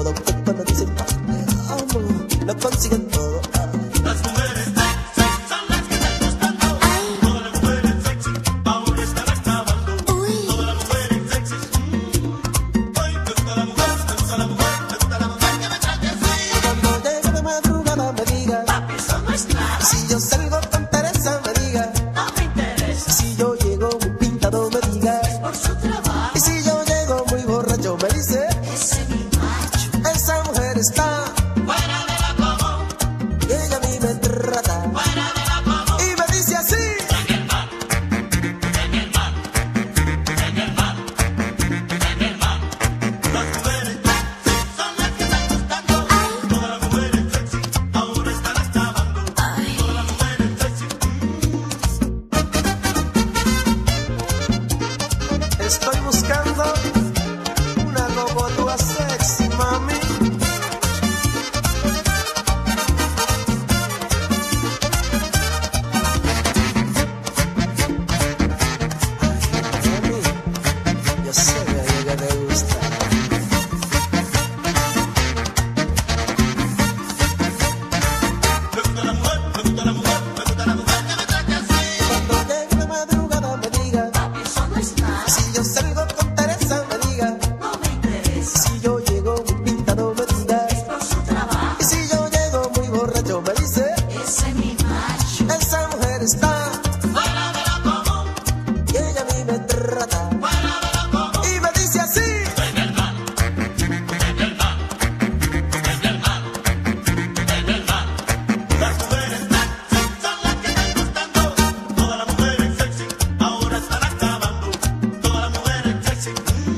todo, que cuando dicen te amo, lo consiguen todo. Las mujeres sexy son las que están gustando. Todas las mujeres sexy ahora están acabando. Todas las mujeres sexy. Ay, me gusta la mujer, me gusta la mujer, me gusta la mujer que me trate así. Cuando llegue de madrugada me diga, Papi, eso no es nada. si yo salgo con Teresa me diga, No me interesa. si yo llego muy pintado me diga, Por su trabajo. y si yo llego muy borracho me dice, Ese es mi macho. esa mujer está Fuera de la común. y ella a mí me trata Fuera de la común. y me dice así. En el mar. En el mar. En el mar. En el mar. Las mujeres sexy son las que están gustando. Todas las mujeres sexy ahora están acabando. Todas las mujeres sexy. Estoy buscando una robotúa sexy, mami. Mami, yo sé que a ella te gusta. Me gusta la mujer, me gusta la mujer, me gusta la mujer que me trate así. Cuando llegue de madrugada me diga, Papi, eso no es nada. si yo salgo con Teresa me diga, No me interesa. si yo llego muy pintado me diga, Por su trabajo. y si yo llego muy borracho me dice, Ese es mi macho. esa mujer está Fuera de la común. y ella a mí me trata Fuera de la común. y me dice así. En el mar. En el mar. En el mar. En el mar. Las mujeres sexy son las que están gustando. Todas las mujeres sexy ahora están acabando. Todas las mujeres sexy.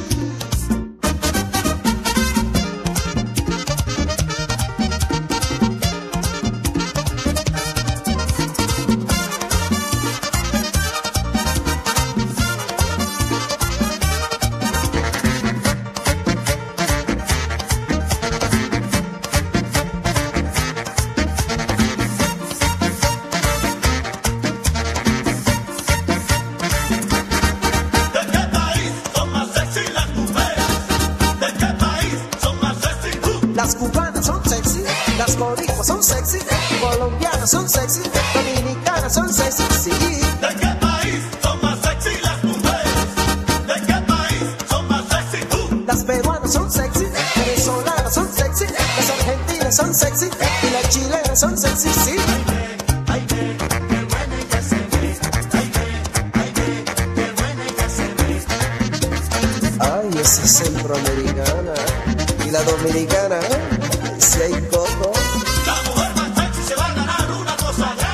¿De qué país son más sexy las mujeres? ¿De qué país son más sexy tú? Las cubanas son sexy, las boricuas son sexy, colombianas son sexy, dominicanas son sexy, sí. ¿De qué país son más sexy las mujeres? ¿De qué país son más sexy tú? Las peruanas son sexy, venezolanas son sexy, las argentinas son sexy y las chilenas son sexy, sí. Ay, ve, qué buena ella se ve. Ay, ve, qué buena ella se ve. Ay, esa es centroamericana y la dominicana, si hay coco. La mujer más sexy se va a ganar una cosa grande.